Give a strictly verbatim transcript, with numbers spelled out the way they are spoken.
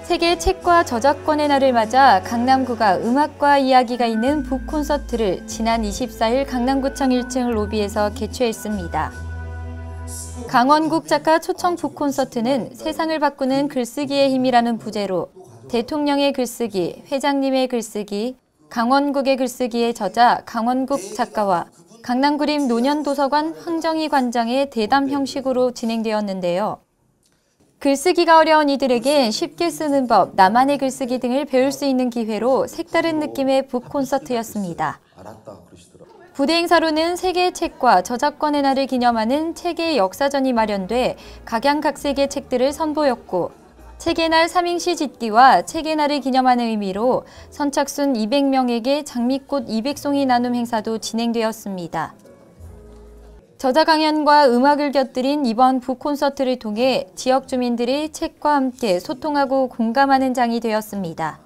세계 책과 저작권의 날을 맞아 강남구가 음악과 이야기가 있는 북콘서트를 지난 이십사일 강남구청 일 층 로비에서 개최했습니다. 강원국 작가 초청 북콘서트는 세상을 바꾸는 글쓰기의 힘이라는 부제로 대통령의 글쓰기, 회장님의 글쓰기, 강원국의 글쓰기의 저자 강원국 작가와 강남구립 노년도서관 황정희 관장의 대담 형식으로 진행되었는데요. 글쓰기가 어려운 이들에게 쉽게 쓰는 법, 나만의 글쓰기 등을 배울 수 있는 기회로 색다른 느낌의 북콘서트였습니다. 부대 행사로는 세계 책과 저작권의 날을 기념하는 책의 역사전이 마련돼 각양각색의 책들을 선보였고, 책의 날 삼행시 짓기와 책의 날을 기념하는 의미로 선착순 이백 명에게 장미꽃 이백 송이 나눔 행사도 진행되었습니다. 저자 강연과 음악을 곁들인 이번 북콘서트를 통해 지역 주민들이 책과 함께 소통하고 공감하는 장이 되었습니다.